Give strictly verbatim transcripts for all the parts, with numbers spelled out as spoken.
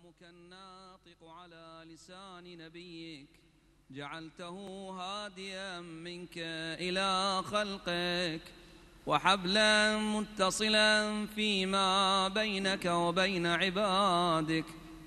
كلامك الناطق على لسان نبيك جعلته هاديا منك إلى خلقك وحبلا متصلا فيما بينك وبين عبادك.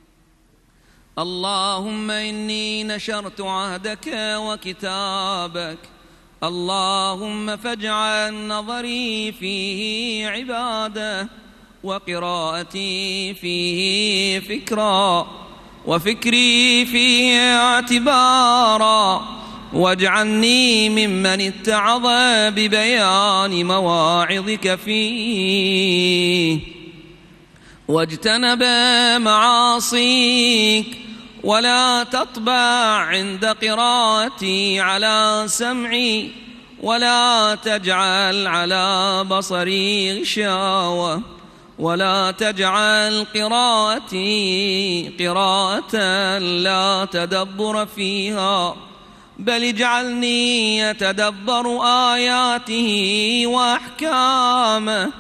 اللهم إني نشرت عهدك وكتابك، اللهم فاجعل نظري فيه عبادة وقراءتي فيه فكرا وفكري فيه اعتبارا، واجعلني ممن اتعظ ببيان مواعظك فيه واجتنب معاصيك، ولا تطبع عند قراءتي على سمعي، ولا تجعل على بصري غشاوة، ولا تجعل قراءتي قراءة لا تدبر فيها، بل اجعلني أتدبر آياته وأحكامه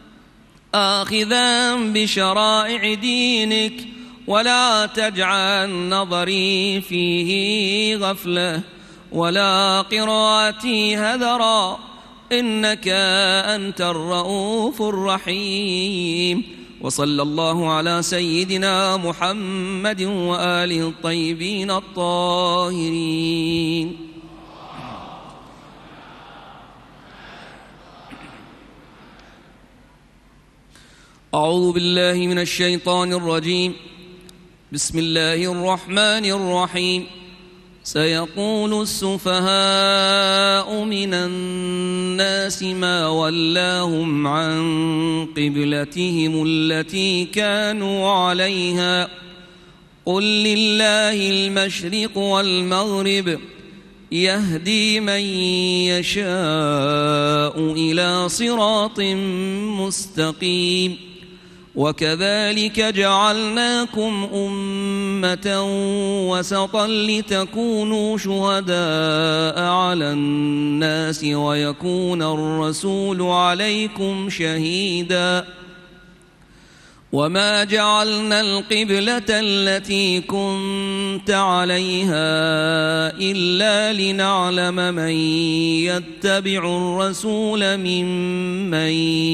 آخذا بشرائع دينك، ولا تجعل نظري فيه غفلة ولا قراءتي هذرا، إنك أنت الرؤوف الرحيم. وصلى الله على سيدنا محمد وآله الطيبين الطاهرين. أعوذ بالله من الشيطان الرجيم. بسم الله الرحمن الرحيم. سيقول السفهاء من الناس ما ولاهم عن قبلتهم التي كانوا عليها، قل لله المشرق والمغرب يهدي من يشاء إلى صراط مستقيم. وكذلك جعلناكم أمة وسطا لتكونوا شهداء على الناس ويكون الرسول عليكم شهيدا. وما جعلنا القبلة التي كنت عليها إلا لنعلم من يتبع الرسول ممن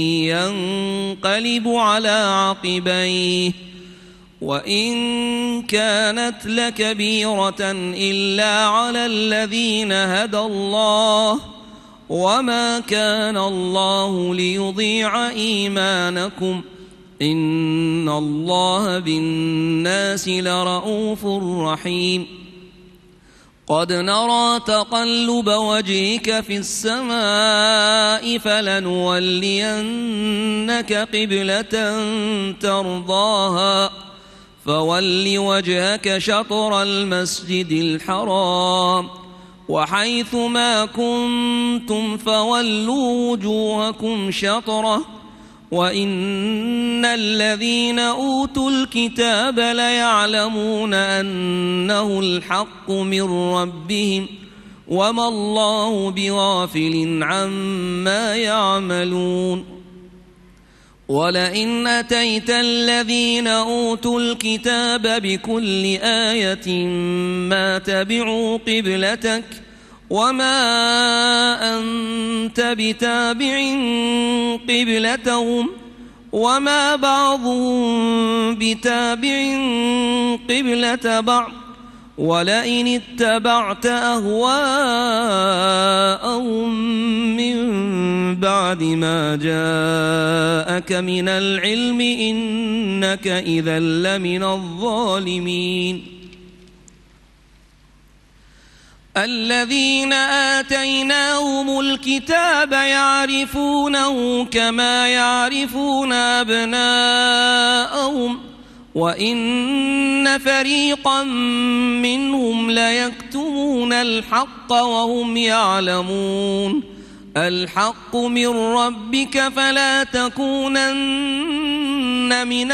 ينقلب على عقبيه، وإن كانت لكبيرة إلا على الذين هدى الله، وما كان الله ليضيع إيمانكم، إن الله بالناس لرؤوف رحيم. قد نرى تقلب وجهك في السماء فلنولينك قبلة ترضاها، فول وجهك شطر المسجد الحرام، وحيث ما كنتم فولوا وجوهكم شطره، وإن الذين أوتوا الكتاب ليعلمون أنه الحق من ربهم، وما الله بغافل عما يعملون. ولئن أتيت الذين أوتوا الكتاب بكل آية ما تبعوا قبلتك، وما أنت بتابع قبلتهم، وما بعضهم بتابع قبلة بعض، ولئن اتبعت أهواءهم من بعد ما جاءك من العلم إنك إذا لمن الظالمين. الذين آتيناهم الكتاب يعرفونه كما يعرفون أبناءهم، وإن فريقا منهم ليكتمون الحق وهم يعلمون. الحق من ربك فلا تكونن من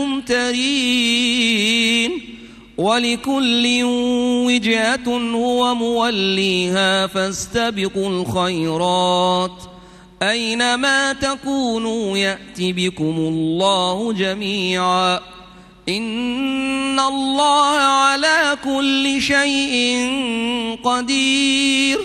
الممترين. ولكل وجهة هو موليها فاستبقوا الخيرات أينما تكونوا يأت بكم الله جميعا إن إن الله على كل شيء قدير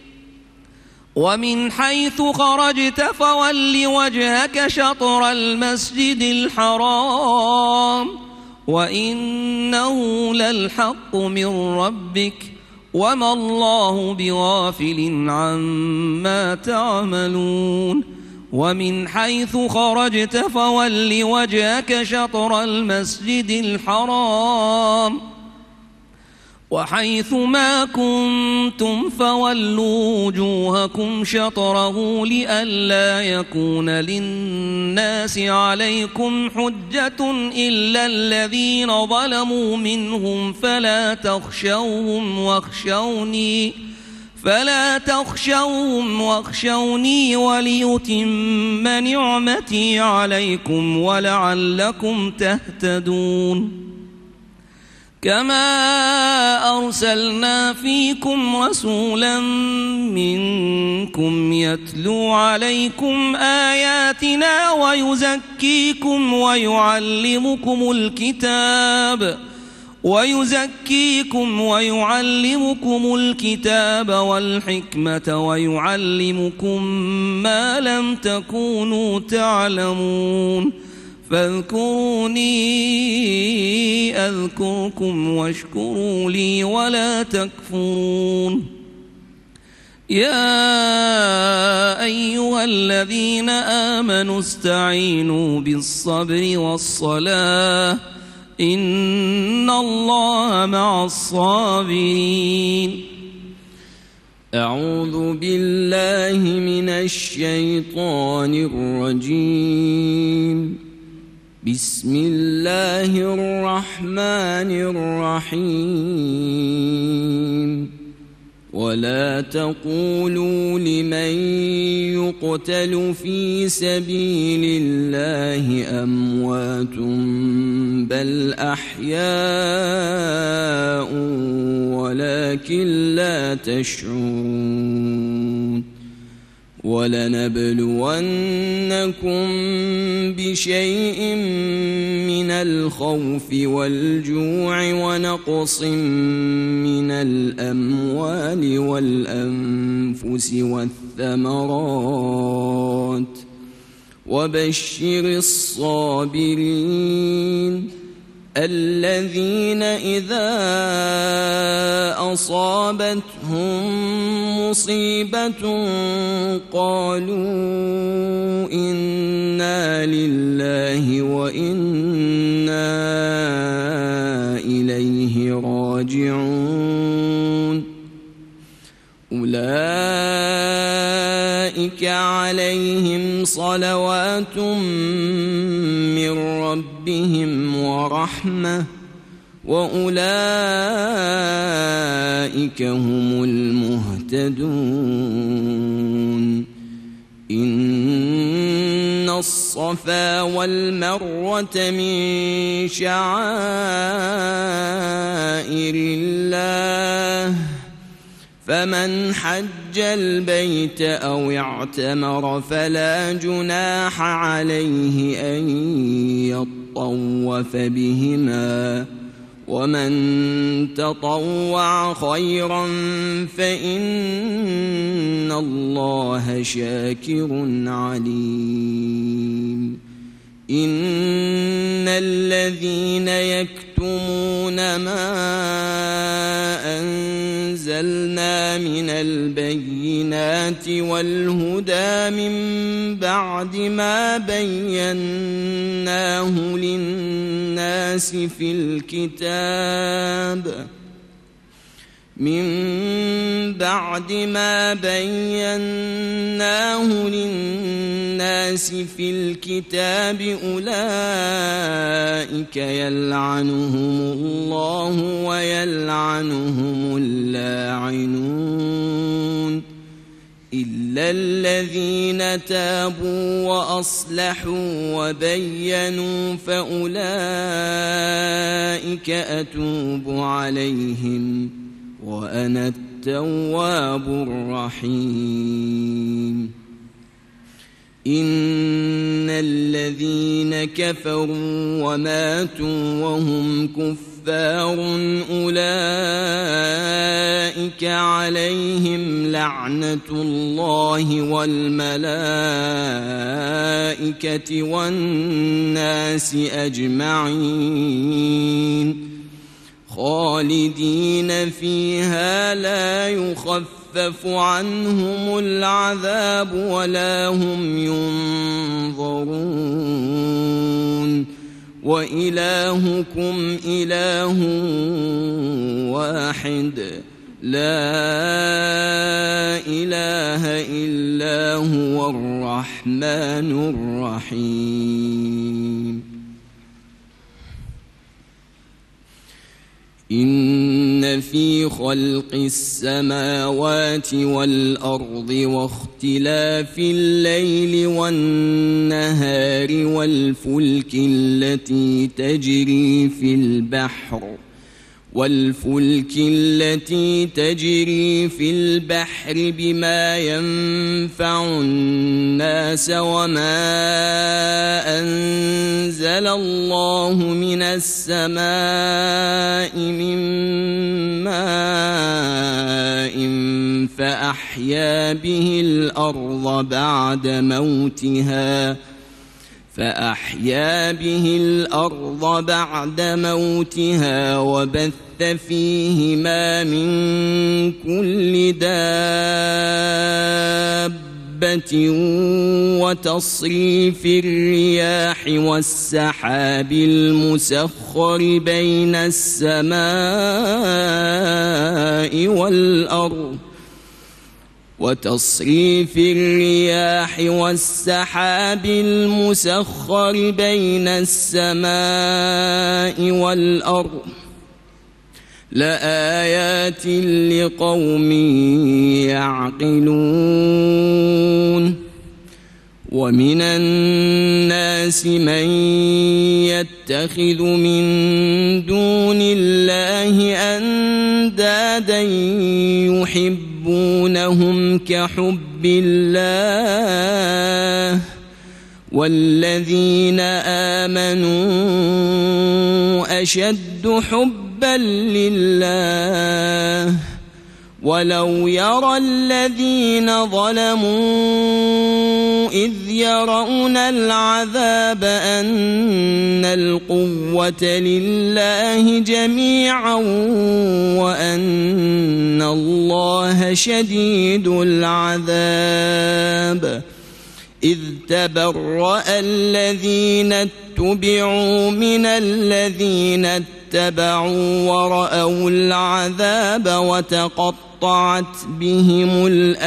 ومن حيث خرجت فول وجهك شطر المسجد الحرام وإنه للحق من ربك وما الله بغافل عما تعملون ومن حيث خرجت فول وجهك شطر المسجد الحرام وحيث ما كنتم فولوا وجوهكم شطره لئلا يكون للناس عليكم حجة إلا الذين ظلموا منهم فلا تخشوهم واخشوني فلا تخشوهم واخشوني وليتم نعمتي عليكم ولعلكم تهتدون كما أرسلنا فيكم رسولا منكم يتلو عليكم آياتنا ويزكيكم ويعلمكم الكتاب ويزكيكم ويعلمكم الكتاب والحكمة ويعلمكم ما لم تكونوا تعلمون فاذكروني أذكركم واشكروا لي ولا تكفرون يا أيها الذين آمنوا استعينوا بالصبر والصلاة إن الله مع الصابرين أعوذ بالله من الشيطان الرجيم بسم الله الرحمن الرحيم ولا تقولوا لمن يقتل في سبيل الله أموات بل أحياء ولكن لا تشعرون ولنبلونكم بشيء من الخوف والجوع ونقص من الأموال والأنفس والثمرات وبشر الصابرين الذين إذا أصابتهم مصيبة قالوا إنا لله وإنا إليه راجعون أولئك عليهم صلوات من ربهم ورحمة وأولئك هم المهتدون إن الصفا والمروة من شعائر الله فمن حج البيت أو اعتمر فلا جناح عليه أن يطوف بهما ومن تطوع خيرا فإن الله شاكر عليم إن الذين يكتمون ما أنزلنا من البينات والهدى من بعد ما بيناه للناس في الكتاب من بعد ما بيناه للناس في الكتاب أولئك يلعنهم الله ويلعنهم اللاعنون إلا الذين تابوا وأصلحوا وبينوا فأولئك أتوب عليهم وأنا التواب التواب الرحيم. الرحيم. يا أيها الذين آمنوا استعينوا بالصبر والصلاة إن الله مع الصابرين يا أيها الذين آمنوا استعينوا بالصبر والصلاة إن الله مع الصابرين التواب الرحيم إن الذين كفروا وماتوا وهم كفار أولئك عليهم لعنة الله والملائكة والناس أجمعين خالدين فيها لا يخفف عنهم العذاب ولا هم ينظرون وإلهكم إله واحد لا إله إلا هو الرحمن الرحيم إن في خلق السماوات والأرض واختلاف الليل والنهار والفلك التي تجري في البحر والفلك التي تجري في البحر بما ينفع الناس وما أنزل الله من السماء من ماء فأحيا به الأرض بعد موتها فأحيا به الأرض بعد موتها وبث فيهما من كل دابة وتصريف الرياح والسحاب المسخر بين السماء والأرض وتصريف الرياح والسحاب المسخر بين السماء والأرض لآيات لقوم يعقلون ومن الناس من يتخذ من دون الله أندادا يحبونهم كحب الله والذين آمنوا أشد حبا لله ولو يرى الذين ظلموا إذ يرون العذاب أن القوة لله جميعا وأن الله شديد العذاب إذ تبرأ الذين اتبعوا من الذين اتبعوا ورأوا العذاب وتقطعت بهم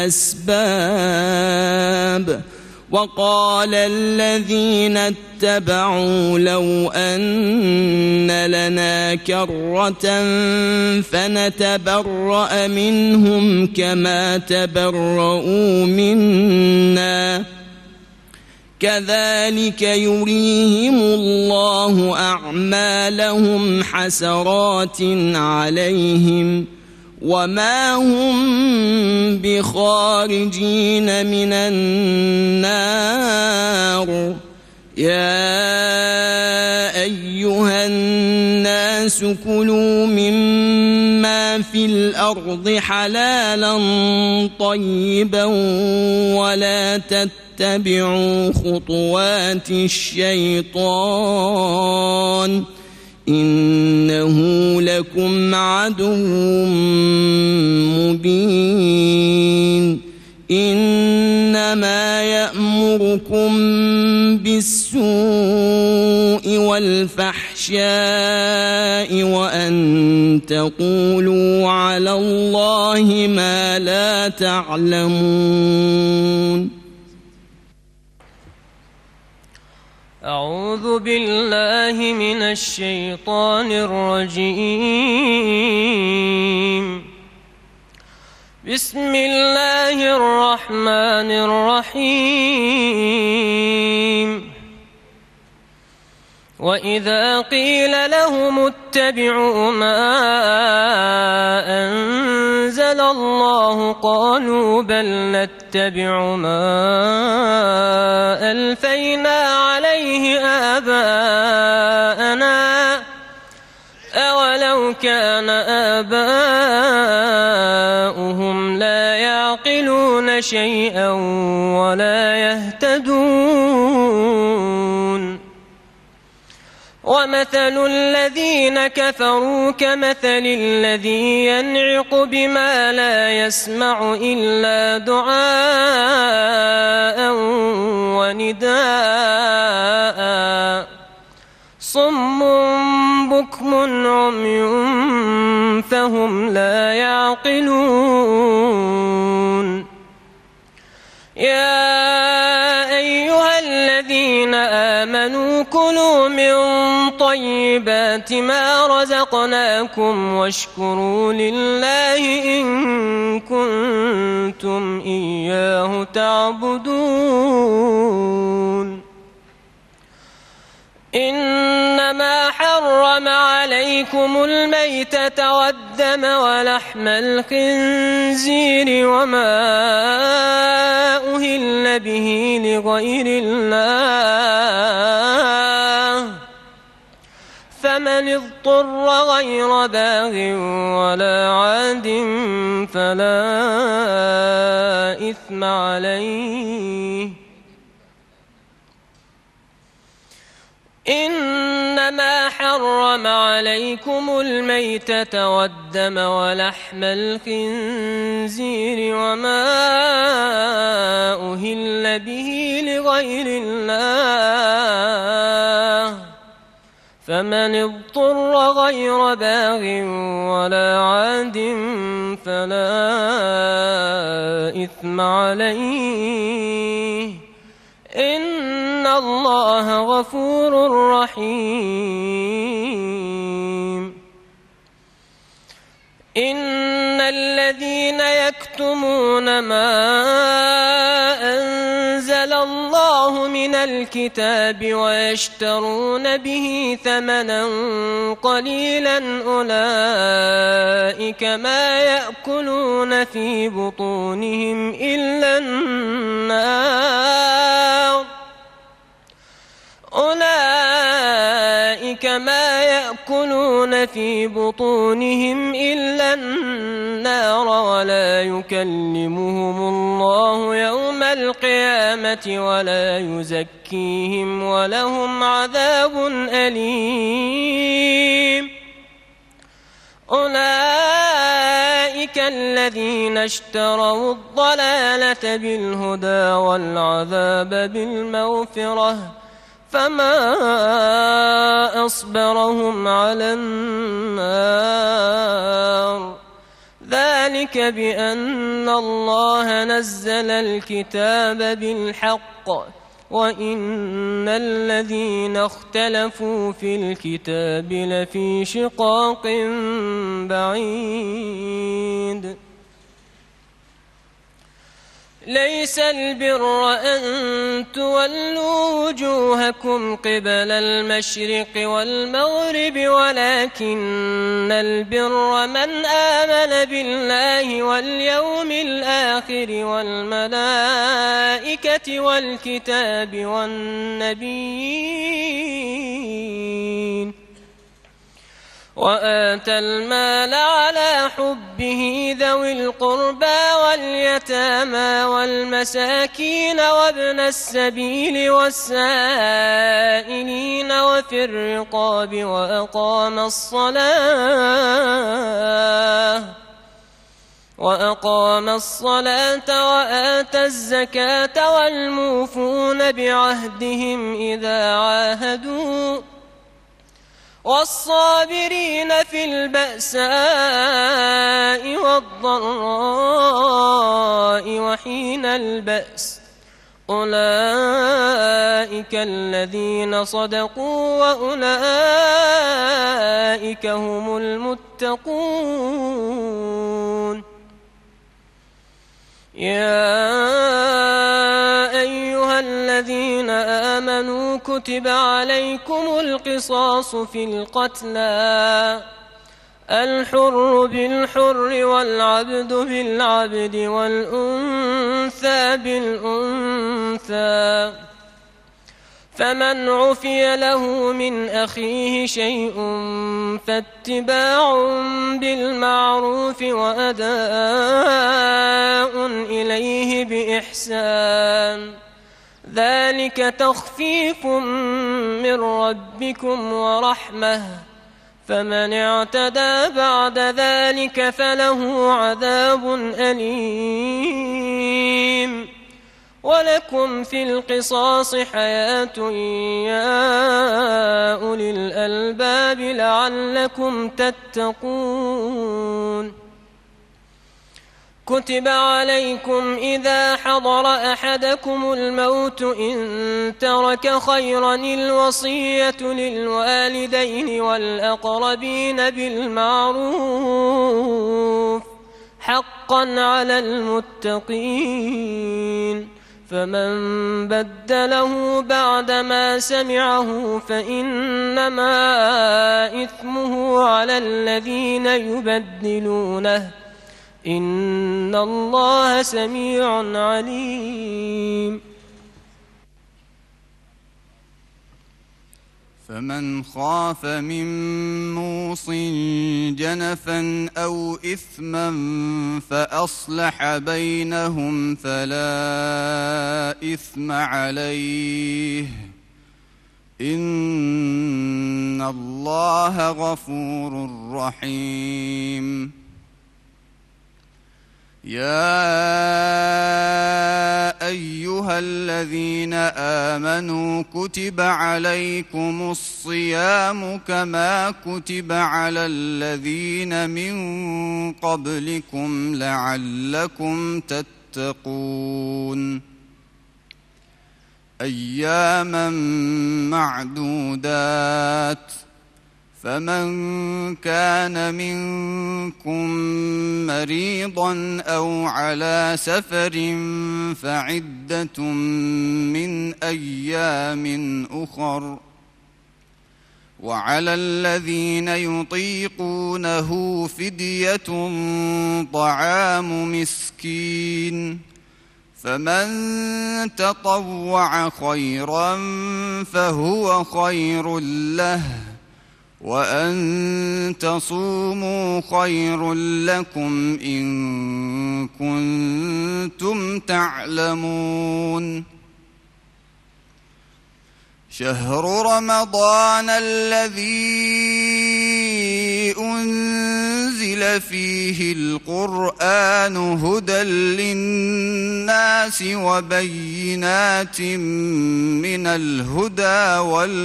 الأسباب وقال الذين اتبعوا لو أن لنا كرة فنتبرأ منهم كما تبرؤوا منا كذلك يريهم الله أعمالهم حسرات عليهم وما هم بخارجين من النار يا أيها الناس كلوا مما في الأرض حلالا طيبا ولا تتبعوا خطوات الشيطان إنه لكم عدو مبين إنما يأمركم بالسوء والفحشاء وأن تقولوا على الله ما لا تعلمون. أعوذ بالله من الشيطان الرجيم. بسم الله الرحمن الرحيم. وإذا قيل لهم اتبعوا ما أنزل الله قالوا بل نتبع ما ألفينا عليه آباءنا أولو كان آباؤهم لا يعقلون شيئا ولا يهتدون ومثل الذين كفروا كمثل الذي ينعق بما لا يسمع إلا دعاء ونداء صم بكم عمي فهم لا يعقلون يا أيها الذين آمنوا كلوا من طيبات ما رزقناكم واشكروا لله إن كنتم إياه تعبدون إنما حرم عليكم الميتة والدم ولحم الخنزير وما أهل به لغير الله فمن اضطر غير باغ ولا عاد فلا إثم عليه إنما حرم عليكم الميتة والدم ولحم الخنزير وما أهل به لغير الله فمن اضطر غير باغ ولا عاد فلا إثم عليه إن الله غفور رحيم إن الذين يكتمون ما أنزل الله من الكتاب ويشترون به ثمنا قليلا أولئك ما يأكلون في بطونهم إلا النار أولئك ما يأكلون في بطونهم إلا النار ولا يكلمهم الله يوم القيامة ولا يزكيهم ولهم عذاب أليم أولئك الذين اشتروا الضلالة بالهدى والعذاب بالمغفرة فما أصبرهم على النار ذلك بأن الله نزل الكتاب بالحق وإن الذين اختلفوا في الكتاب لفي شقاق بعيد ليس البر أن تولوا وجوهكم قبل المشرق والمغرب ولكن البر من آمن بالله واليوم الآخر والملائكة والكتاب والنبيين وآتى المال على حبه ذوي القربى واليتامى والمساكين وابن السبيل والسائلين وفي الرقاب وأقام الصلاة وأقام الصلاة وآتى الزكاة والموفون بعهدهم إذا عاهدوا والصابرين في البأساء والضراء وحين البأس أولئك الذين صدقوا وأولئك هم المتقون يا أيها الذين آمنوا آمنوا كتب عليكم القصاص في القتلى الحر بالحر والعبد بالعبد والأنثى بالأنثى فمن عفي له من أخيه شيء فاتباع بالمعروف وأداء إليه بإحسان ذلك تخفيف من ربكم ورحمة فمن اعتدى بعد ذلك فله عذاب أليم ولكم في القصاص حياة يا أولي الألباب لعلكم تتقون كتب عليكم إذا حضر أحدكم الموت إن ترك خيرا الوصية للوالدين والأقربين بالمعروف حقا على المتقين فمن بدله بعدما سمعه فإنما إثمه على الذين يبدلونه إن الله سميع عليم فمن خاف من موص جنفا أو إثما فأصلح بينهم فلا إثم عليه إن الله غفور رحيم يا أيها الذين آمنوا كتب عليكم الصيام كما كتب على الذين من قبلكم لعلكم تتقون أياما معدودات فمن كان منكم مريضا أو على سفر فعدة من أيام أخر وعلى الذين يطيقونه فدية طعام مسكين فمن تطوع خيرا فهو خير له وأن تصوموا خير لكم إن كنتم تعلمون شهر رمضان الذي أنزل فيه القرآن هدى للناس وبينات من الهدى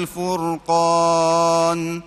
والفرقان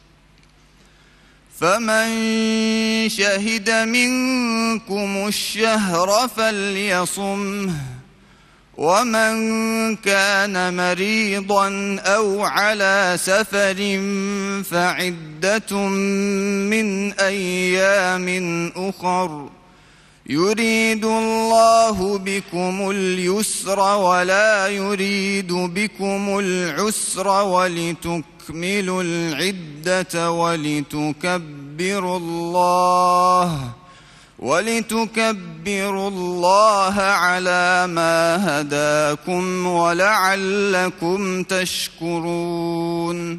فمن شهد منكم الشهر فليصمه ومن كان مريضا أو على سفر فعدة من أيام أخر يريد الله بكم اليسر ولا يريد بكم العسر ولتكملوا العدة ولتكبروا الله ولتكبروا الله على ما هداكم ولعلكم تشكرون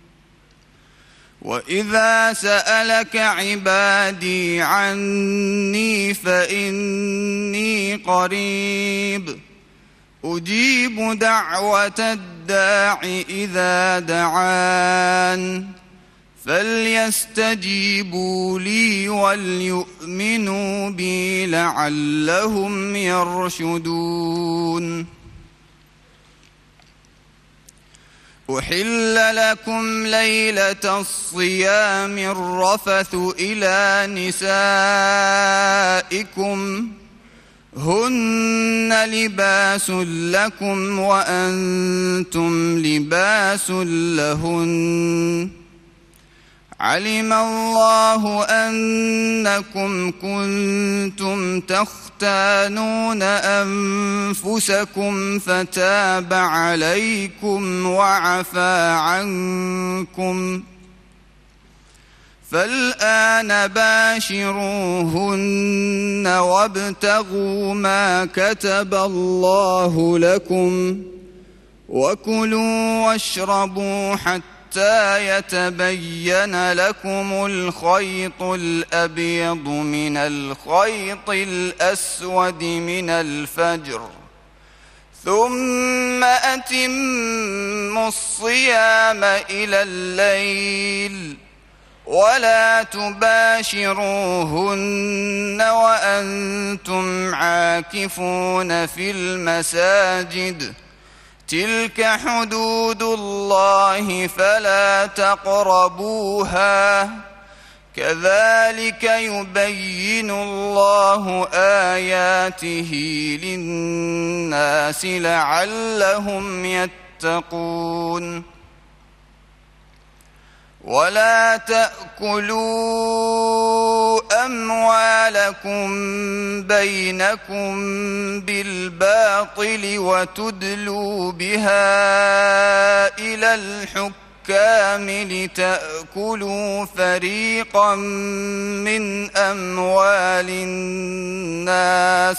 وإذا سألك عبادي عني فإني قريب أجيب دعوة الداع إذا دعان فليستجيبوا لي وليؤمنوا بي لعلهم يرشدون أحل لكم ليلة الصيام الرفث إلى نسائكم هن لباس لكم وأنتم لباس لهن علم الله أنكم كنتم تختانون أنفسكم فتاب عليكم وعفى عنكم، فالآن باشروهن وابتغوا ما كتب الله لكم، وكلوا واشربوا حتى يتبين لكم الخيط الأبيض من الخيط الأسود من الفجر، ثم أتموا الصيام إلى الليل، ولا تباشروهن وأنتم عاكفون في المساجد، تلك حدود الله فلا تقربوها، كذلك يبين الله آياته للناس لعلهم يتقون. ولا تأكلوا أموالكم بينكم بالباطل وتدلوا بها إلى الحكام لتأكلوا فريقا من أموال الناس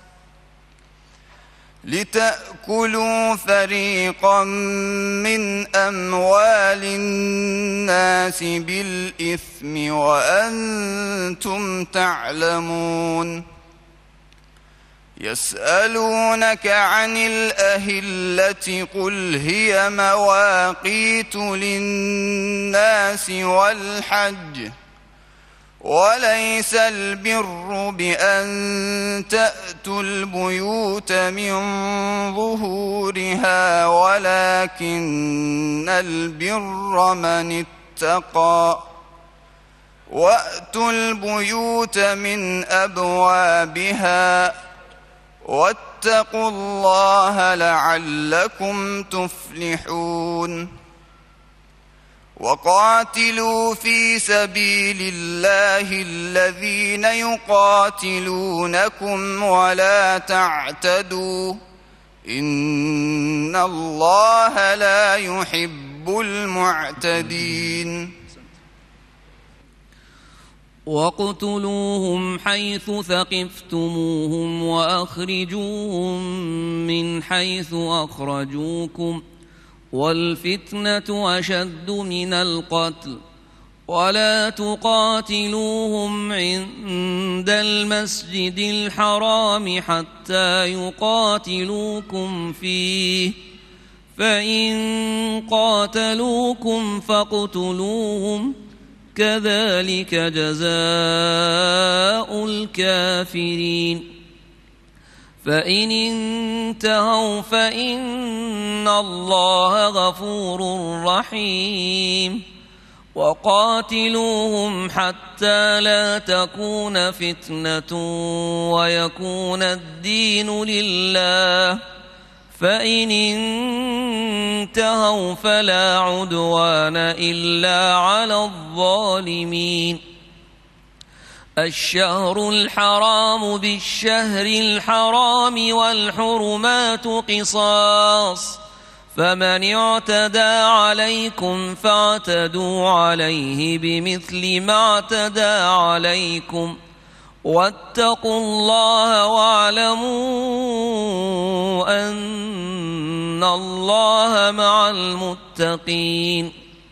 لتأكلوا فريقا من أموال الناس بالإثم وأنتم تعلمون. يسألونك عن الأهلة قل هي مواقيت للناس والحج، وليس البر بأن تأتوا البيوت من ظهورها، ولكن البر من اتقى، وأتوا البيوت من أبوابها، واتقوا الله لعلكم تفلحون. وقاتلوا في سبيل الله الذين يقاتلونكم ولا تعتدوا، إن الله لا يحب المعتدين. واقتلوهم حيث ثقفتموهم وأخرجوهم من حيث أخرجوكم، والفتنة أشد من القتل، ولا تقاتلوهم عند المسجد الحرام حتى يقاتلوكم فيه، فإن قاتلوكم فاقتلوهم، كذلك جزاء الكافرين. فإن انتهوا فإن الله غفور رحيم. وقاتلوهم حتى لا تكون فتنة ويكون الدين لله، فإن انتهوا فلا عدوان إلا على الظالمين. الشهر الحرام بالشهر الحرام والحرمات قصاص، فمن اعتدى عليكم فاعتدوا عليه بمثل ما اعتدى عليكم، واتقوا الله واعلموا أن الله مع المتقين.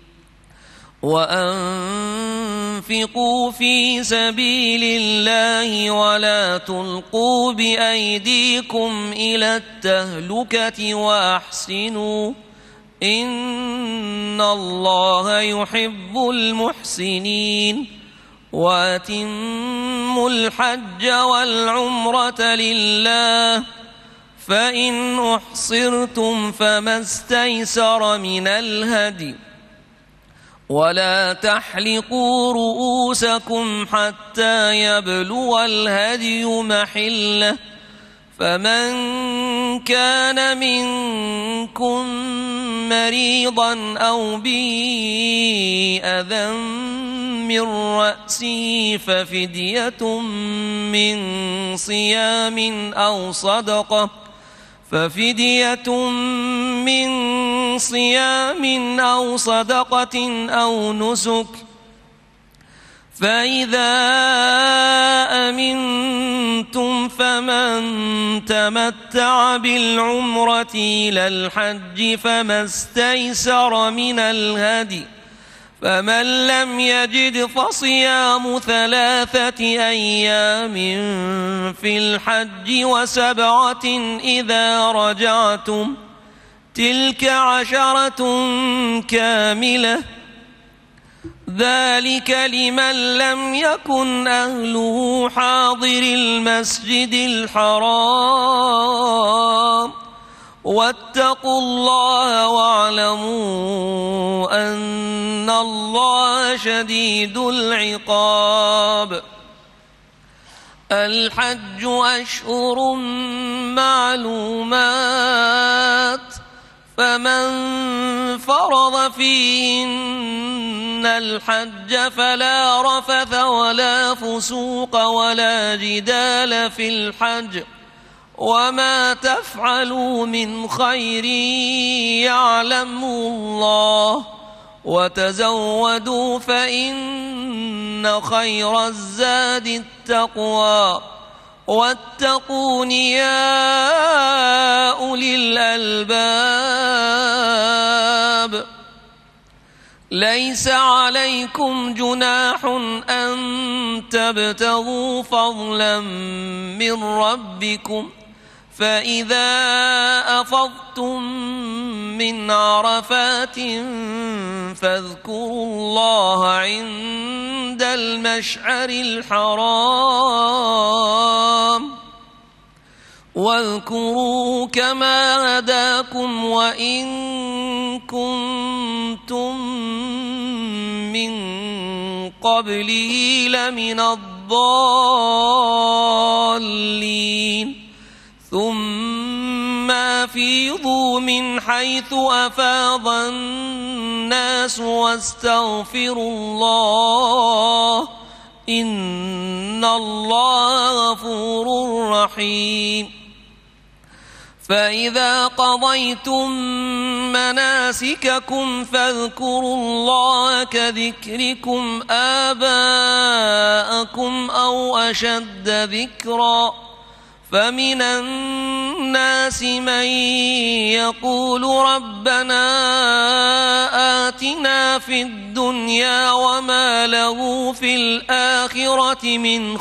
وأنفقوا في سبيل الله ولا تلقوا بأيديكم إلى التهلكة وأحسنوا إن الله يحب المحسنين. وأتموا الحج والعمرة لله، فإن أحصرتم فما استيسر من الهدي، ولا تحلقوا رؤوسكم حتى يبلغ الهدي محله، فمن كان منكم مريضا أو به أذى من رأسه ففدية من صيام أو صدقة ففدية من صيام أو صدقة أو نسك فإذا أمنتم فمن تمتع بالعمرة إلى الحج فما استيسر من الهدي فمن لم يجد فصيام ثلاثة أيام في الحج وسبعة إذا رجعتم تلك عشرة كاملة ذلك لمن لم يكن أهله حاضر المسجد الحرام واتقوا الله واعلموا أن الله شديد العقاب. الحج أشهر معلومات فمن فرض فيهن الحج فلا رفث ولا فسوق ولا جدال في الحج وما تفعلوا من خير يعلمه الله وتزودوا فإن خير الزاد التقوى واتقون يا أولي الألباب. ليس عليكم جناح أن تبتغوا فضلا من ربكم فإذا أفضتم من عرفات فاذكروا الله عند المشعر الحرام واذكروا كما هداكم وإن كنتم من قبله لمن الضالين ثم أفيضوا من حيث أفاض الناس واستغفروا الله إن الله غفور رحيم. فإذا قضيتم مناسككم فاذكروا الله كذكركم آباءكم أو أشد ذكرا فمن الناس من يقول ربنا آتنا في الدنيا وما له في الآخرة من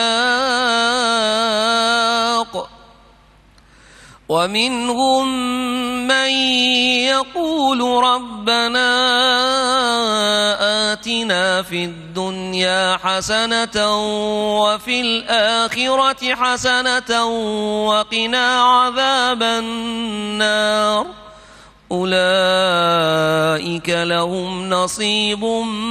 خلاق ومنهم من يقول ربنا آتنا في الدنيا حسنة وفي الآخرة حسنة وقنا عذاب النار أولئك لهم نصيب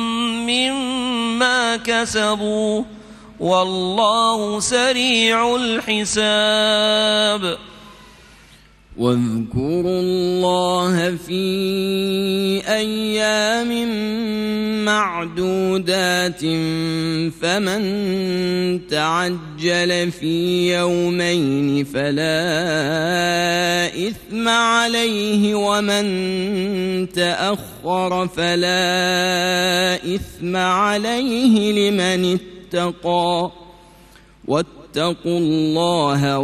مما كسبوا والله سريع الحساب. واذكروا الله في أيام معدودات فمن تعجل في يومين فلا إثم عليه ومن تأخر فلا إثم عليه لمن اتقى واتقوا الله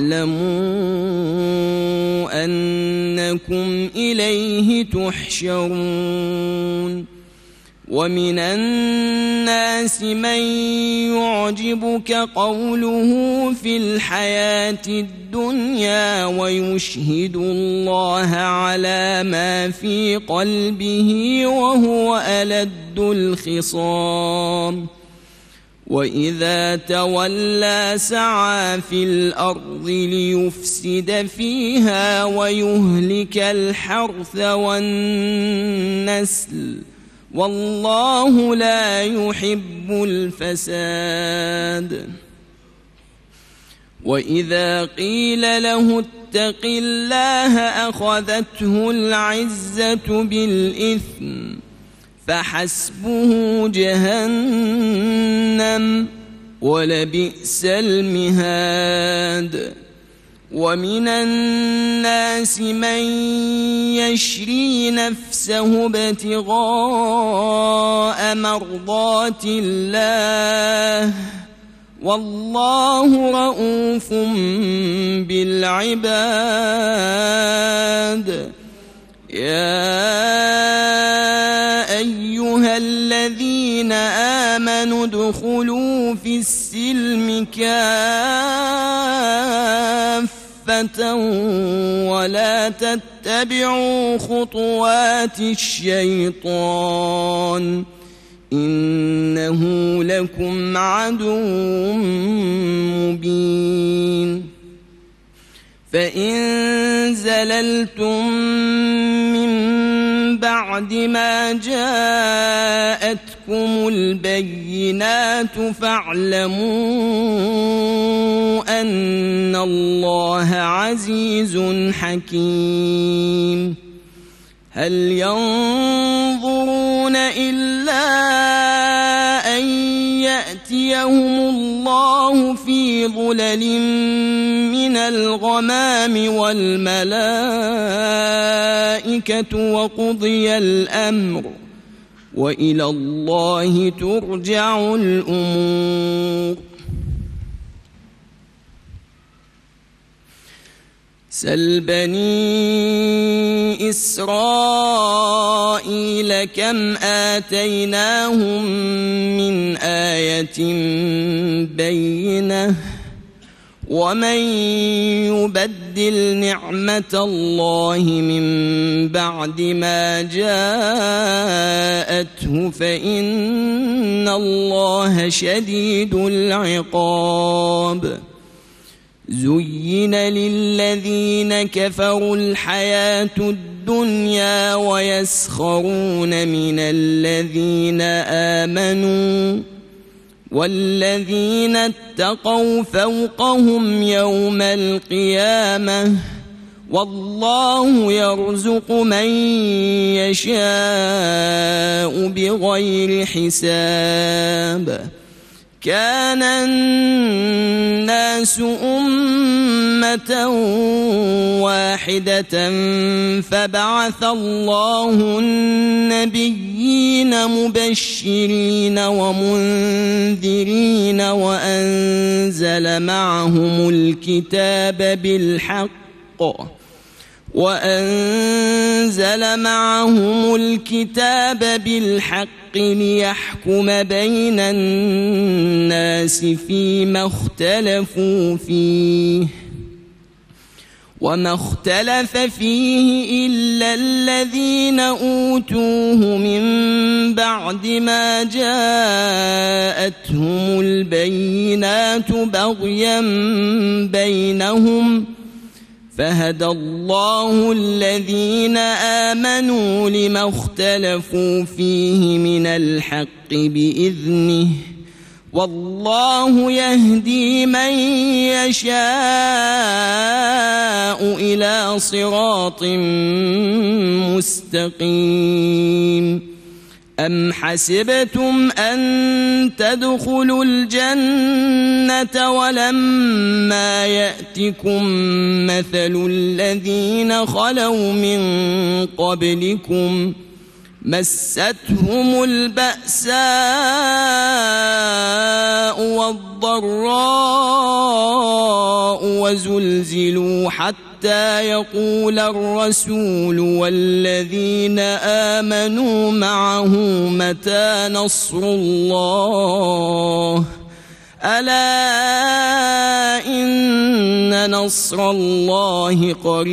واعلموا أنكم إليه تحشرون. ومن الناس من يعجبك قوله في الحياة الدنيا ويشهد الله على ما في قلبه وهو ألد الخصام وإذا تولى سعى في الأرض ليفسد فيها ويهلك الحرث والنسل والله لا يحب الفساد. وإذا قيل له اتق الله أخذته العزة بالإثم فحسبه جهنم ولبئس المهاد ومن الناس من يشري نفسه ابتغاء مرضات الله والله رؤوف بالعباد يا أيها الذين آمنوا ادخلوا في السلم كافة ولا تتبعوا خطوات الشيطان إنه لكم عدو مبين فإن زللتم من بعد ما جاءتكم البينات فاعلموا أن الله عزيز حكيم هل ينظرون إلا أن يأتيهم الله في ظلل من الغمام والملائكة وقضي الأمر وإلى الله ترجع الأمور سل بني إسرائيل كم آتيناهم من آية بينة ومن يبدل نعمة الله من بعد ما جاءته فإن الله شديد العقاب زين للذين كفروا الحياة الدنيا ويسخرون من الذين آمنوا والذين اتقوا فوقهم يوم القيامة والله يرزق من يشاء بغير حساب كان الناس أمة واحدة فبعث الله النبيين مبشرين ومنذرين وأنزل معهم الكتاب بالحق وأنزل معهم الكتاب بالحق ليحكم بين الناس فيما اختلفوا فيه وما اختلف فيه إلا الذين أوتوه من بعد ما جاءتهم البينات بغيا بينهم فهدى الله الذين آمنوا لما اختلفوا فيه من الحق بإذنه والله يهدي من يشاء إلى صراط مستقيم أم حسبتم أن تدخلوا الجنة ولما يأتكم مثل الذين خلوا من قبلكم مستهم البأساء والضراء وزلزلوا حتى يقول الرسول والذين آمنوا معه متى نصر الله ألا إن نصر الله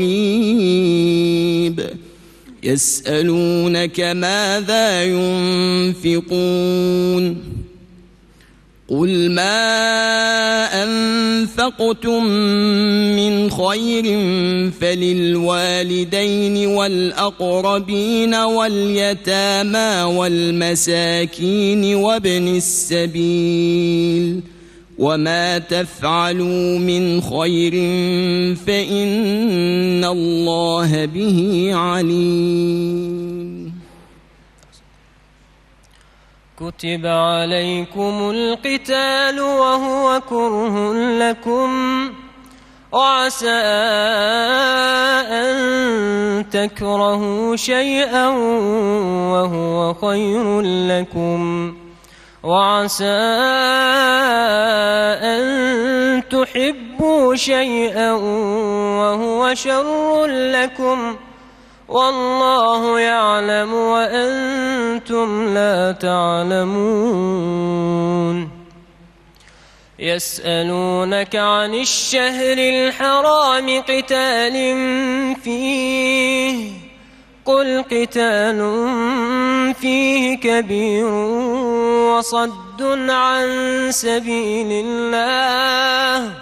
قريب يسألونك ماذا ينفقون قل ما أنفقتم من خير فللوالدين والأقربين واليتامى والمساكين وابن السبيل وما تفعلوا من خير فإن الله به عليم. كتب عليكم القتال وهو كره لكم وعسى أن تكرهوا شيئا وهو خير لكم وعسى أن تحبوا شيئا وهو شر لكم والله يعلم وأنتم لا تعلمون. يسألونك عن الشهر الحرام قتال فيه قل قتال فيه كبير وصد عن سبيل الله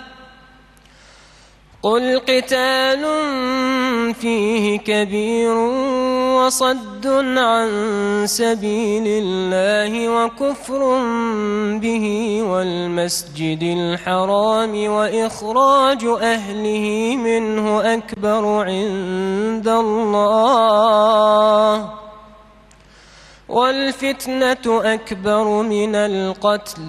قل قتال فيه كبير وصد عن سبيل الله وكفر به والمسجد الحرام وإخراج أهله منه أكبر عند الله والفتنة أكبر من القتل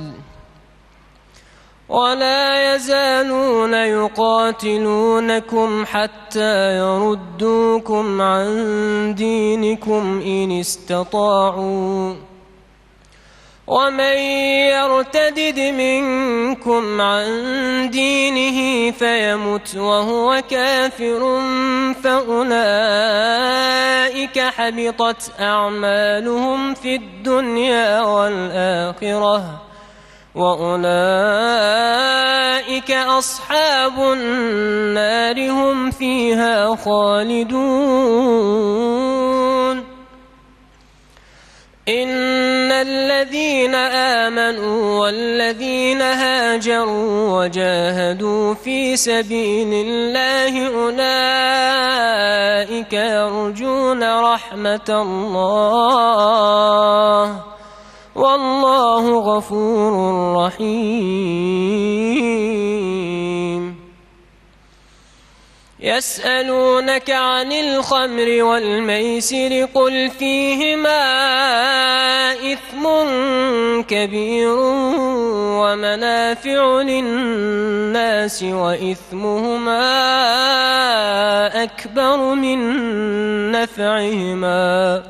ولا يزالون يقاتلونكم حتى يردوكم عن دينكم إن استطاعوا ومن يرتدد منكم عن دينه فيمت وهو كافر فأولئك حبطت أعمالهم في الدنيا والآخرة وأولئك أصحاب النار هم فيها خالدون. إن الذين آمنوا والذين هاجروا وجاهدوا في سبيل الله أولئك يرجون رحمة الله والله غفور رحيم. يسألونك عن الخمر والميسر قل فيهما إثم كبير ومنافع للناس وإثمهما أكبر من نفعهما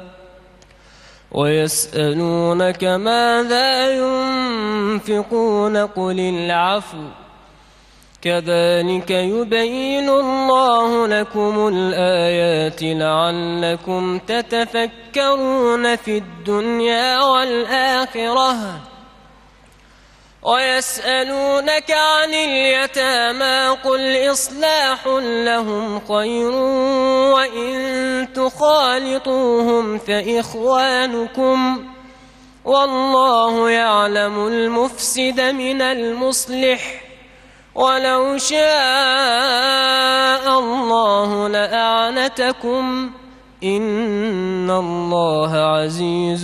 ويسألونك ماذا ينفقون قل العفو كذلك يبين الله لكم الآيات لعلكم تتفكرون في الدنيا والآخرة. ويسألونك عن اليتامى قل إصلاح لهم خير وإن تخالطوهم فإخوانكم والله يعلم المفسد من المصلح ولو شاء الله لأعنتكم إن الله عزيز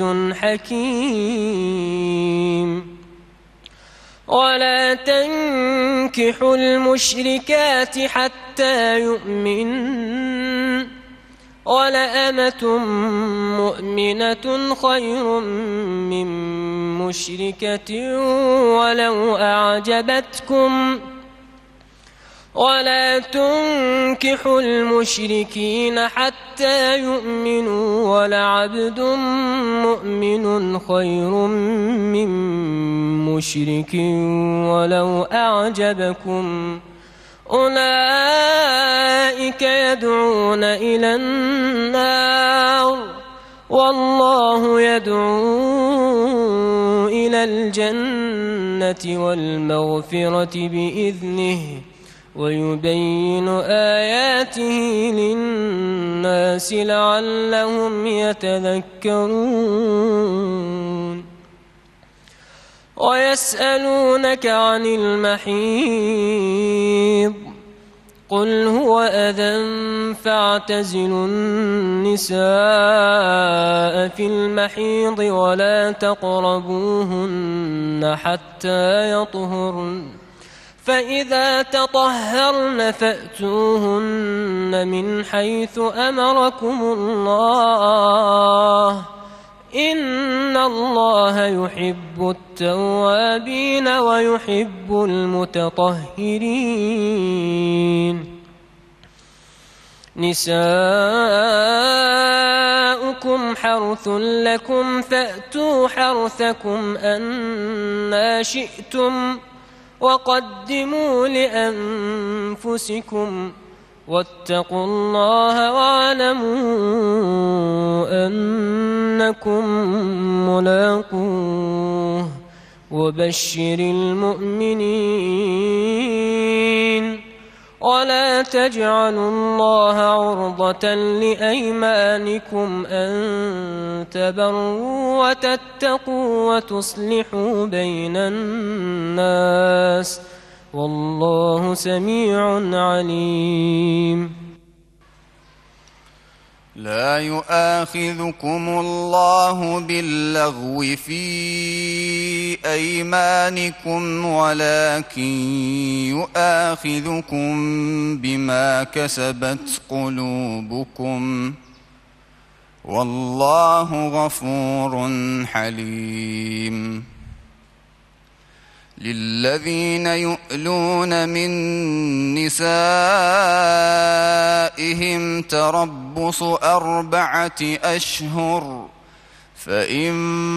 حكيم. ولا تنكحوا المشركات حتى يؤمنن ولأمة مؤمنة خير من مشركة ولو أعجبتكم ولا تنكحوا المشركين حتى يؤمنوا ولعبد مؤمن خير من مشرك ولو أعجبكم أولئك يدعون إلى النار والله يدعو إلى الجنة والمغفرة بإذنه ويبين آياته للناس لعلهم يتذكرون. ويسألونك عن المحيض قل هو أذى فاعتزلوا النساء في المحيض ولا تقربوهن تطهرن حتى يطهرن فإذا تطهرن فأتوهن من حيث أمركم الله إن الله يحب التوابين ويحب المتطهرين. نساؤكم حرث لكم فأتوا حرثكم أنى شئتم وقدموا لأنفسكم واتقوا الله واعلموا أنكم ملاقوه وبشر المؤمنين. ولا تجعلوا الله عرضة لأيمانكم أن تبروا وتتقوا وتصلحوا بين الناس والله سميع عليم. لا يؤاخذكم الله باللغو في أيمانكم ولكن يؤاخذكم بما كسبت قلوبكم والله غفور حليم. للذين يؤلون من نسائهم تربص أربعة أشهر فإن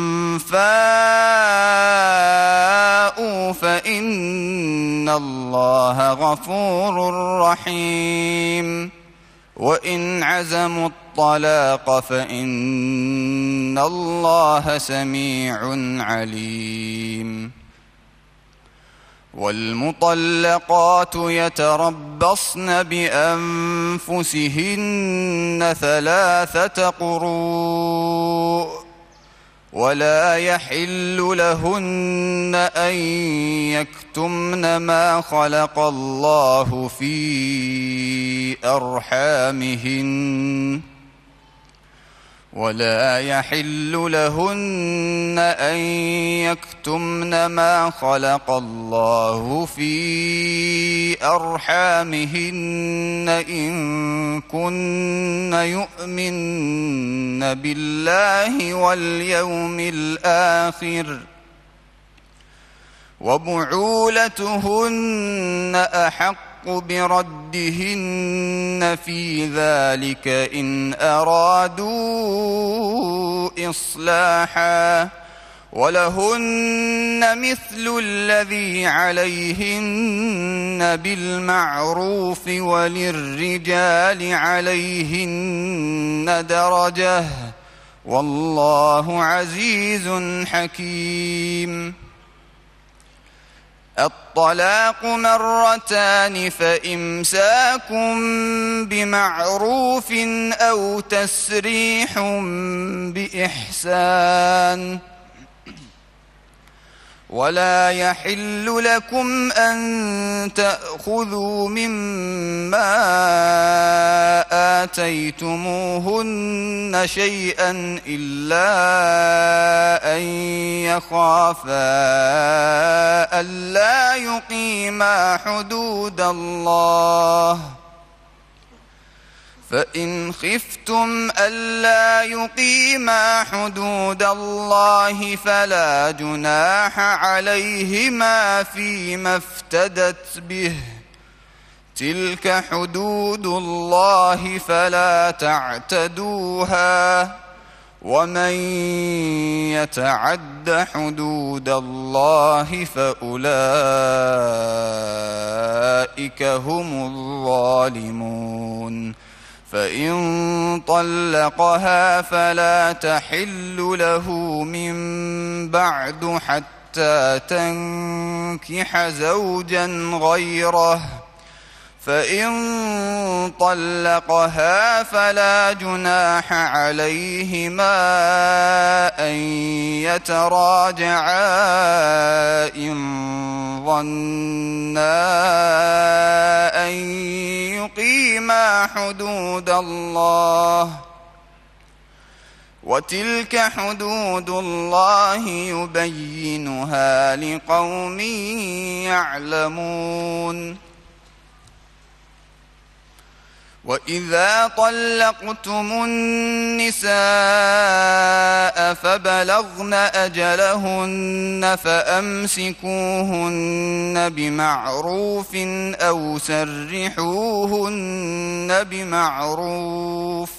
فاءوا فإن الله غفور رحيم. وإن عزموا الطلاق فإن الله سميع عليم. والمطلقات يتربصن بأنفسهن ثلاثة قروء ولا يحل لهن أن يكتمن ما خلق الله في أرحامهن ولا يحل لهن أن يكتمن ما خلق الله في أرحامهن إن كن يؤمن بالله واليوم الآخر وبعولتهن أحق بردهن في ذلك إن أرادوا إصلاحا ولهن مثل الذي عليهن بالمعروف وللرجال عليهن درجة والله عزيز حكيم. الطلاق مرتان فإمساك بمعروف أو تسريح بإحسان. ولا يحل لكم أن تأخذوا مما آتيتموهن شيئا إلا أن يخافا ألا يقيما حدود الله فإن خفتم ألا يقيما حدود الله فلا جناح عليهما فيما افتدت به تلك حدود الله فلا تعتدوها ومن يتعد حدود الله فأولئك هم الظالمون. فإن طلقها فلا تحل له من بعد حتى تنكح زوجا غيره فإن طلقها فلا جناح عليهما أن يتراجعا إن ظنا أن يقيما حدود الله وتلك حدود الله يبينها لقوم يعلمون. وإذا طلقتم النساء فبلغن أجلهن فأمسكوهن بمعروف أو سرحوهن بمعروف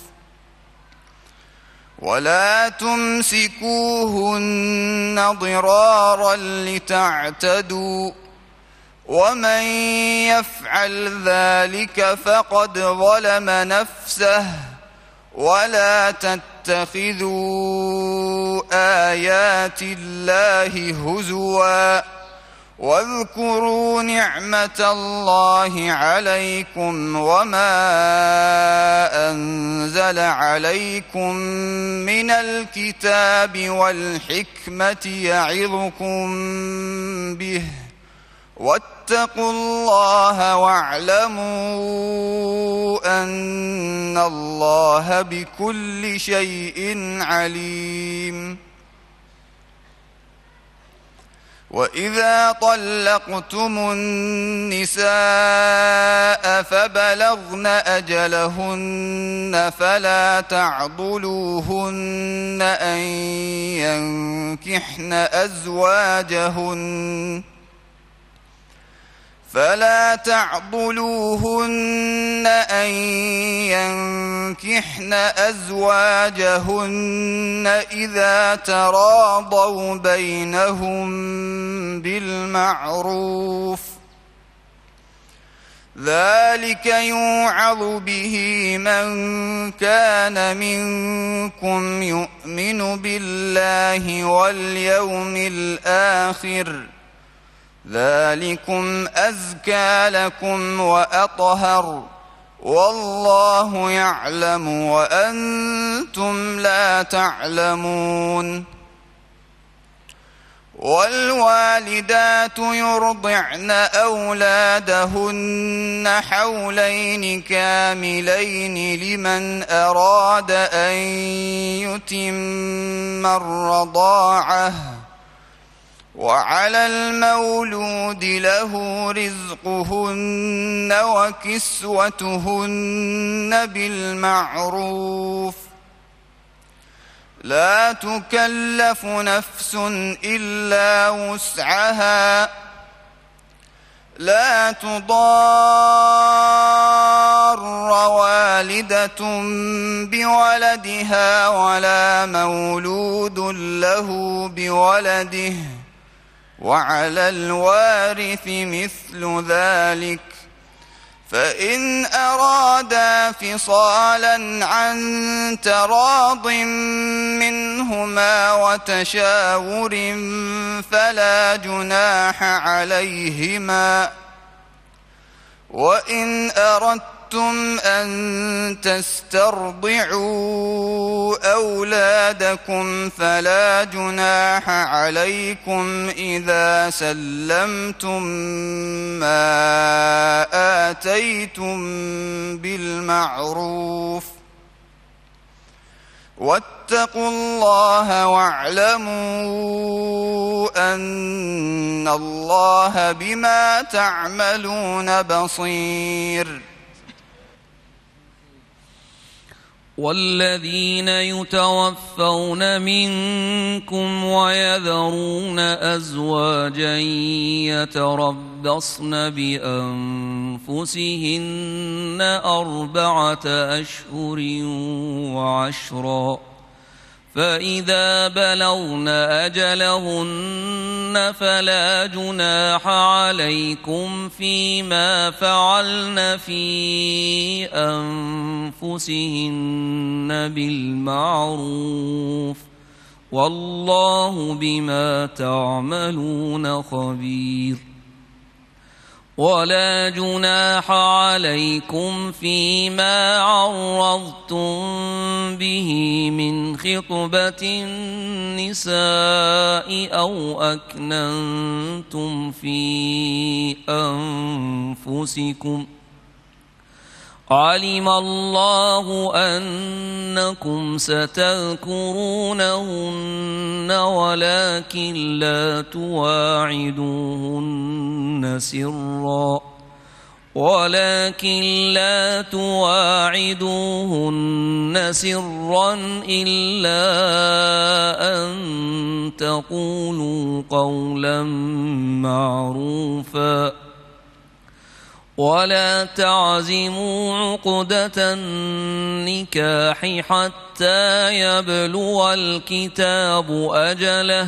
ولا تمسكوهن ضرارا لتعتدوا ومن يفعل ذلك فقد ظلم نفسه ولا تتخذوا آيات الله هزوا واذكروا نعمة الله عليكم وما أنزل عليكم من الكتاب والحكمة يعظكم به واتقوا الله واعلموا أن الله بكل شيء عليم. وإذا طلقتم النساء فبلغن أجلهن فلا تعضلوهن أن ينكحن أزواجهن فلا تعضلوهن أن ينكحن أزواجهن إذا تراضوا بينهم بالمعروف ذلك يوعظ به من كان منكم يؤمن بالله واليوم الآخر ذلكم أزكى لكم وأطهر والله يعلم وأنتم لا تعلمون. والوالدات يرضعن أولادهن حولين كاملين لمن أراد أن يتم الرضاعة وعلى المولود له رزقهن وكسوتهن بالمعروف لا تكلف نفس إلا وسعها لا تضار والدة بولدها ولا مولود له بولده وعلى الوارث مثل ذلك فإن أرادا فصالا عن تراض منهما وتشاور فلا جناح عليهما. وإن أردتم أن تسترضعوا أولادكم فلا جناح عليكم إذا سلمتم ما آتيتم بالمعروف واتقوا الله واعلموا أن الله بما تعملون بصير. والذين يتوفون منكم ويذرون أزواجا يتربصن بأنفسهن أربعة أشهر وعشرا فإذا بلغن أجلهن فلا جناح عليكم فيما فعلن في أنفسهن بالمعروف والله بما تعملون خبير. ولا جناح عليكم فيما عرضتم به من خطبة النساء أو أكننتم في أنفسكم علم الله أنكم ستذكرونهن ولكن لا تواعدوهن سرا ولكن لا تواعدوهن سرا إلا أن تقولوا قولا معروفا ولا تعزموا عقدة النكاح حتى يبلغ الكتاب أجله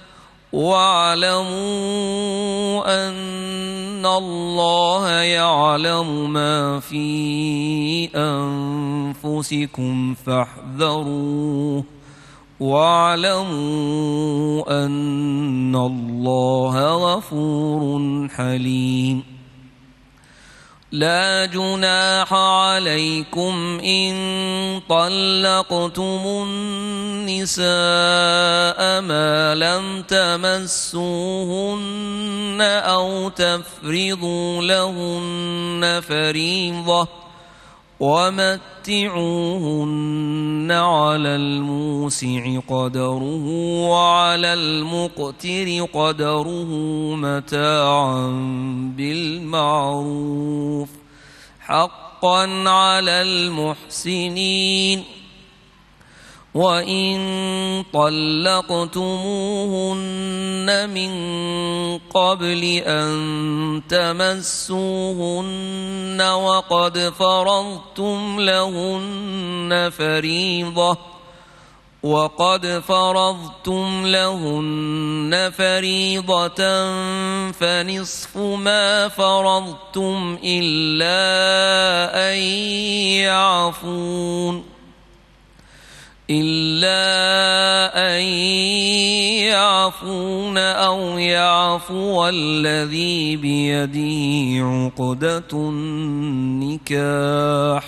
واعلموا أن الله يعلم ما في أنفسكم فاحذروه واعلموا أن الله غفور حليم لا جناح عليكم إن طلقتم النساء ما لم تمسوهن أو تفرضوا لهن فريضة ومتعوهن على الموسع قدره وعلى المقتر قدره متاعا بالمعروف حقا على المحسنين وإن طلقتموهن من قبل أن تمسوهن وقد فرضتم لهن فريضة وقد فرضتم لهن فريضة فنصف ما فرضتم إلا أن يعفون إلا أن يعفون أو يعفو الذي بيده عقدة النكاح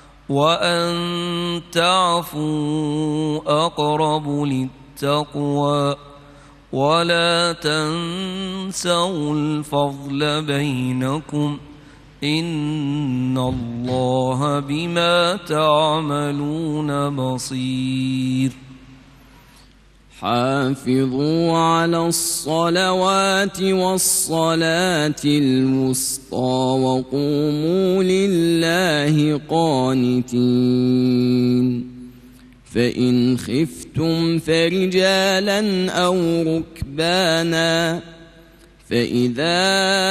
وأن تعفوا أقرب للتقوى ولا تنسوا الفضل بينكم إن الله بما تعملون بصير حافظوا على الصلوات والصلاة الوسطى وقوموا لله قانتين فإن خفتم فرجالا أو ركبانا فإذا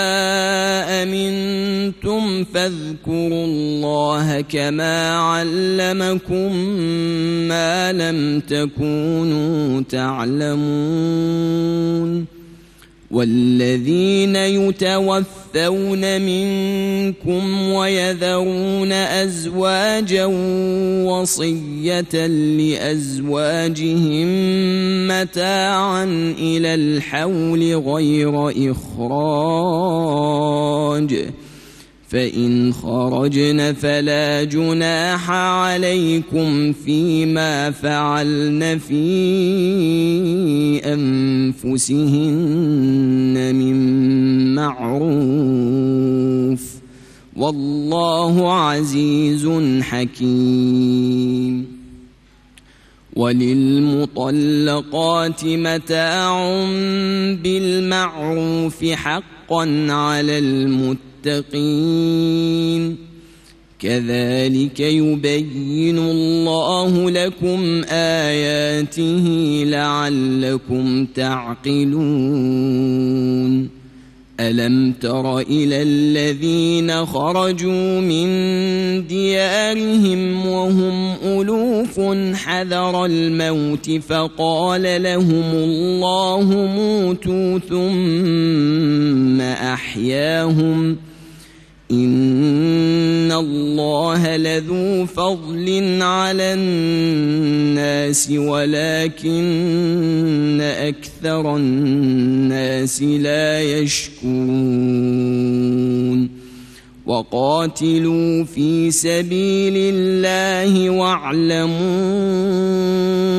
أمنتم فاذكروا الله كما علمكم ما لم تكونوا تعلمون والذين يتوفون منكم ويذرون أزواجا وصية لأزواجهم متاعا إلى الحول غير إخراج فإن خرجن فلا جناح عليكم فيما فعلن في أنفسهن من معروف والله عزيز حكيم وللمطلقات متاع بالمعروف حقا على المتقين المتقين كذلك يبين الله لكم آياته لعلكم تعقلون ألم تر إلى الذين خرجوا من ديارهم وهم ألوف حذر الموت فقال لهم الله موتوا ثم أحياهم إن الله لذو فضل على الناس ولكن أكثر الناس لا يشكرون وقاتلوا في سبيل الله واعلموا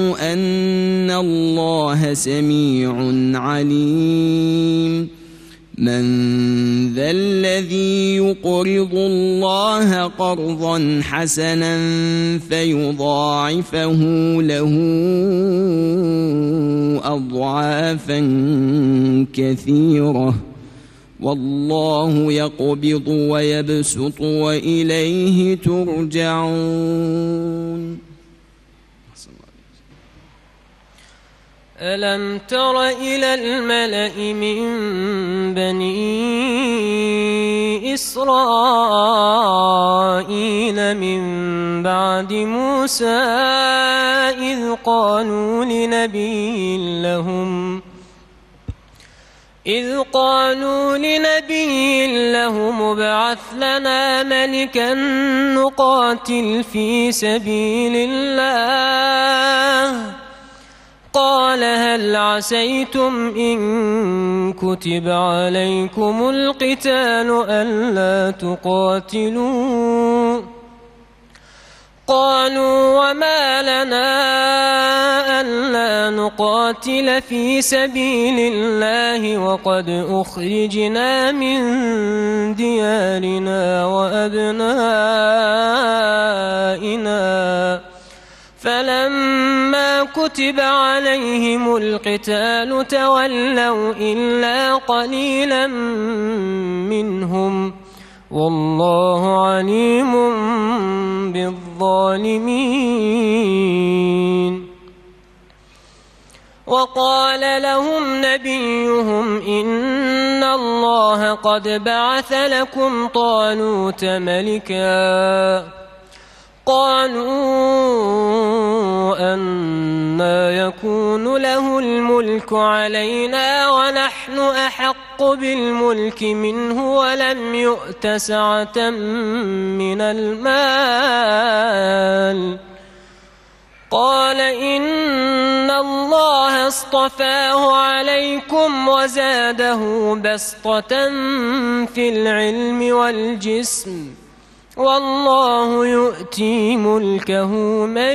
أن الله سميع عليم من ذا الذي يقرض الله قرضا حسنا فيضاعفه له أضعافا كثيرة والله يقبض ويبسط وإليه ترجعون. ألم تر إلى الملأ من بني إسرائيل من بعد موسى إذ قالوا لنبي لهم إذ قالوا لنبي لهم ابعث لنا ملكا نقاتل في سبيل الله قال هل عسيتم إن كتب عليكم القتال ألا تقاتلوا قالوا وما لنا ألا نقاتل في سبيل الله وقد أخرجنا من ديارنا وأبنائنا فلما كتب عليهم القتال تولوا إلا قليلا منهم والله عليم بالظالمين. وقال لهم نبيهم إن الله قد بعث لكم طالوت ملكا قالوا أنى يكون له الملك علينا ونحن أحق بالملك منه ولم يؤت سعة من المال قال إن الله اصطفاه عليكم وزاده بسطة في العلم والجسم والله يؤتي ملكه من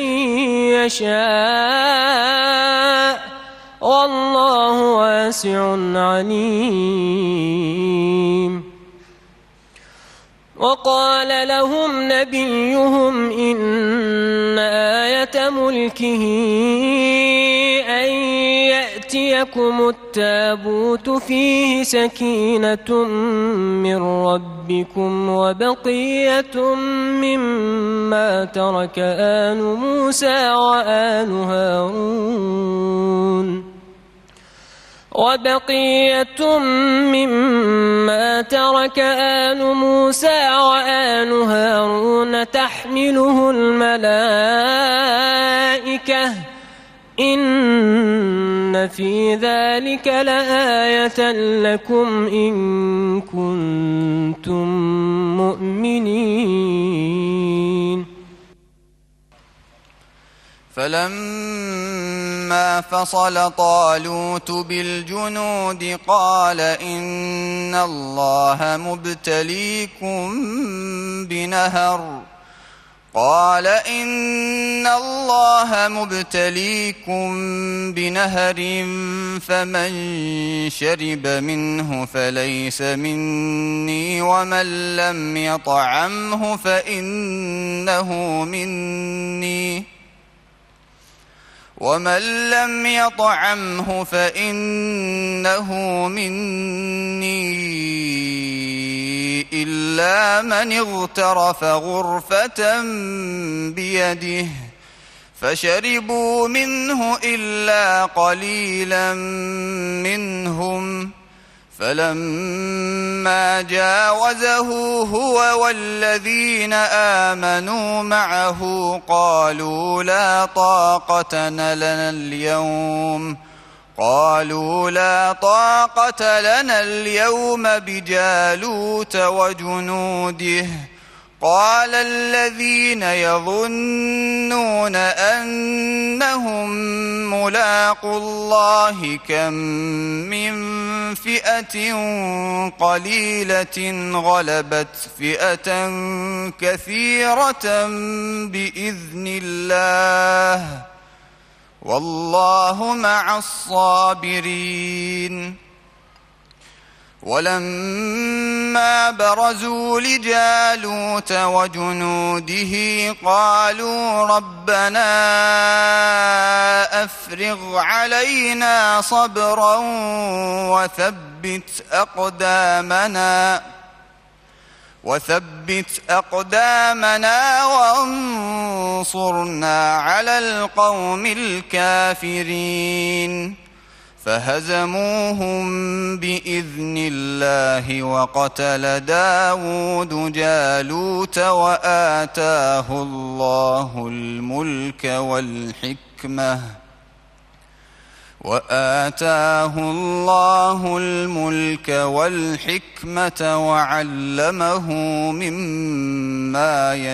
يشاء والله واسع عليم. وقال لهم نبيهم إن آية ملكه أن يأتيكم التابوت فيه سكينة من ربكم وبقية مما ترك آل موسى وآل هارون وبقية مما ترك آل موسى وآل هارون تحمله الملائكة إن في ذلك لآية لكم إن كنتم مؤمنين. فلما فصل طالوت بالجنود قال إن الله مبتليكم بنهر قال إن الله مبتليكم بنهر فمن شرب منه فليس مني ومن لم يطعمه فإنه مني ومن لم يطعمه فإنه مني إلا من اغترف غرفة بيده فشربوا منه إلا قليلا منهم فلما جاوزه هو والذين آمنوا معه قالوا لا طاقة لنا اليوم قالوا لا طاقة لنا اليوم بجالوت وجنوده قال الذين يظنون أنهم ملاقو الله كم من فئة قليلة غلبت فئة كثيرة بإذن الله والله مع الصابرين. ولما برزوا لجالوت وجنوده قالوا ربنا أفرغ علينا صبرا وثبت أقدامنا وثبت أقدامنا وانصرنا على القوم الكافرين فهزموهم بإذن الله وقتل داود جالوت وآتاه الله الملك والحكمة وآتاه الله الملك والحكمة وعلمه مما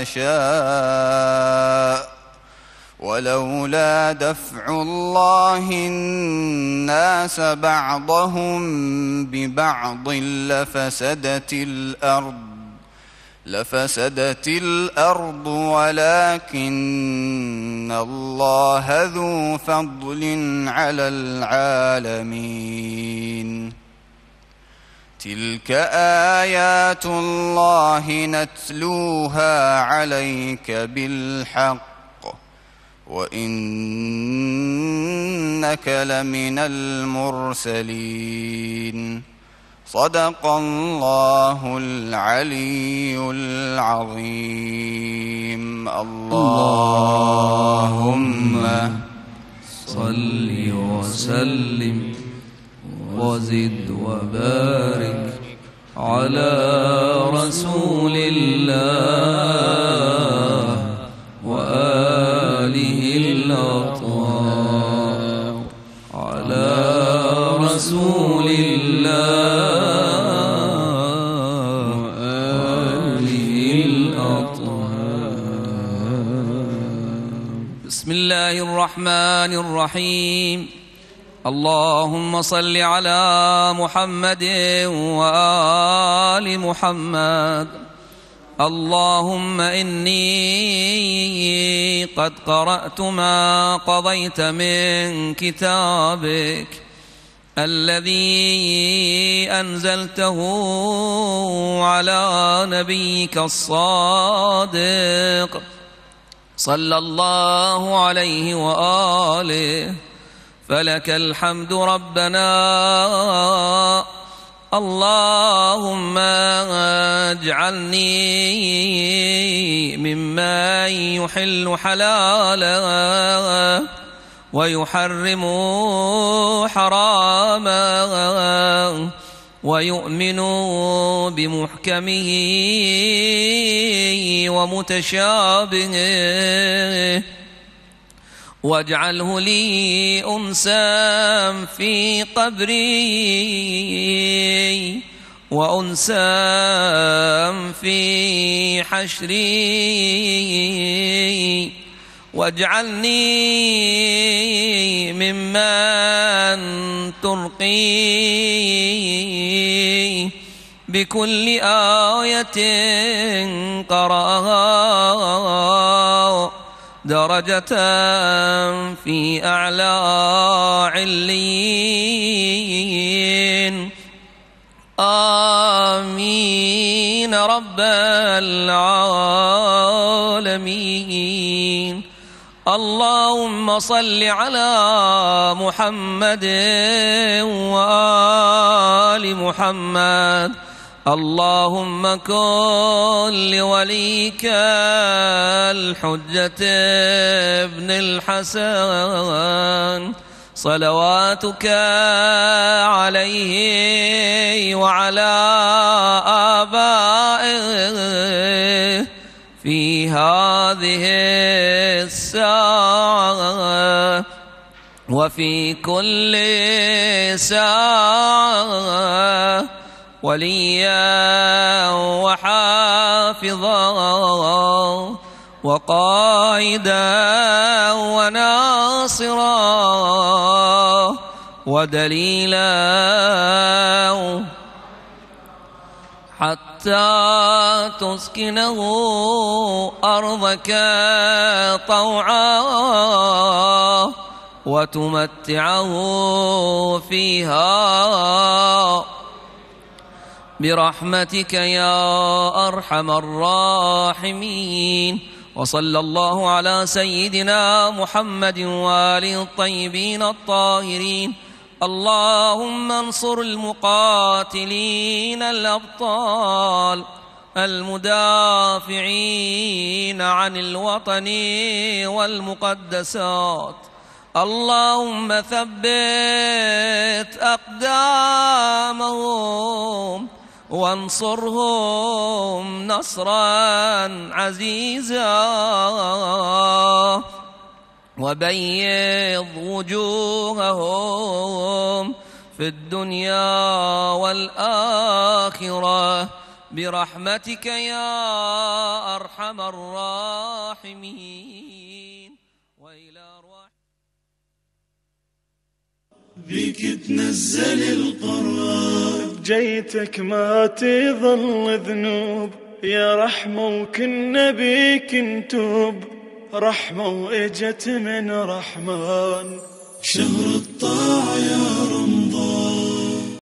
يشاء ولولا دفع الله الناس بعضهم ببعض لفسدت الأرض لفسدت الأرض ولكن الله ذو فضل على العالمين تلك آيات الله نتلوها عليك بالحق وإنك لمن المرسلين صدق الله العلي العظيم. اللهم صل وسلم وزد وبارك على رسول الله وآله الأطهار على رسول الله وآله الأطهار. بسم الله الرحمن الرحيم. اللهم صل على محمد وآل محمد. اللهم إني قد قرأت ما قضيت من كتابك الذي أنزلته على نبيك الصادق صلى الله عليه وآله، فلك الحمد ربنا. اللهم اجعلني ممن يحل حلالا ويحرم حراما ويؤمن بمحكمه ومتشابهه، واجعله لي أنسا في قبري وأنسا في حشري، واجعلني ممن ترقي بكل آية قرأها درجة في أعلى عليين. آمين رب العالمين. اللهم صل على محمد وآل محمد. اللهم كن لوليك الحجة ابن الحسن صلواتك عليه وعلى آبائه في هذه الساعة وفي كل ساعة وليا وحافظا وقائدا وناصرا ودليلا حتى تسكنه أرضك طوعا وتمتعه فيها برحمتك يا أرحم الراحمين. وصلى الله على سيدنا محمد وآله الطيبين الطاهرين. اللهم انصر المقاتلين الأبطال المدافعين عن الوطن والمقدسات. اللهم ثبت أقدامهم وانصرهم نصرا عزيزا، وبيض وجوههم في الدنيا والآخرة برحمتك يا أرحم الراحمين. وإلى أرواح بيك تنزل القرآن، بجيتك ما تظل ذنوب يا رحمة، وكنا بيك نتوب رحمة وإجت من رحمن. شهر الطاعة يا